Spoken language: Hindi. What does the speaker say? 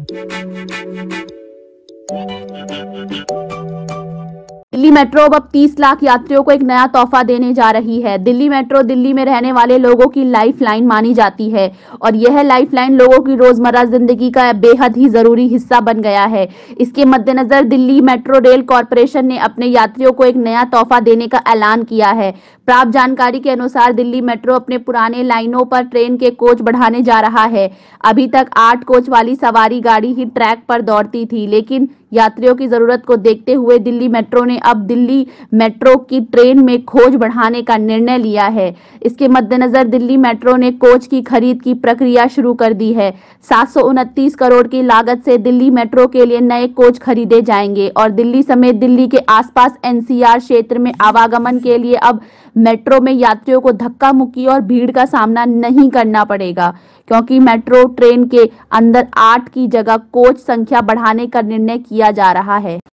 दिल्ली मेट्रो अब 30 लाख यात्रियों को एक नया तोहफा देने जा रही है। दिल्ली मेट्रो दिल्ली में रहने वाले लोगों की लाइफलाइन मानी जाती है और यह लाइफलाइन लोगों की रोजमर्रा जिंदगी का बेहद ही जरूरी हिस्सा बन गया है। इसके मद्देनजर दिल्ली मेट्रो रेल कॉरपोरेशन ने अपने यात्रियों को एक नया तोहफा देने का ऐलान किया है। प्राप्त जानकारी के अनुसार दिल्ली मेट्रो अपने पुराने लाइनों पर ट्रेन के कोच बढ़ाने जा रहा है। अभी तक 8 कोच वाली सवारी गाड़ी ही ट्रैक पर दौड़ती थी, लेकिन यात्रियों की जरूरत को देखते हुए दिल्ली मेट्रो ने अब दिल्ली मेट्रो की ट्रेन में खोज बढ़ाने का निर्णय लिया है। इसके मद्देनजर दिल्ली मेट्रो ने कोच की खरीद की प्रक्रिया शुरू कर दी है। 729 करोड़ की लागत से दिल्ली मेट्रो के लिए नए कोच खरीदे जाएंगे और दिल्ली समेत दिल्ली के आसपास एनसीआर क्षेत्र में आवागमन के लिए अब मेट्रो में यात्रियों को धक्का मुक्की और भीड़ का सामना नहीं करना पड़ेगा, क्योंकि मेट्रो ट्रेन के अंदर 8 की जगह कोच संख्या बढ़ाने का निर्णय किया जा रहा है।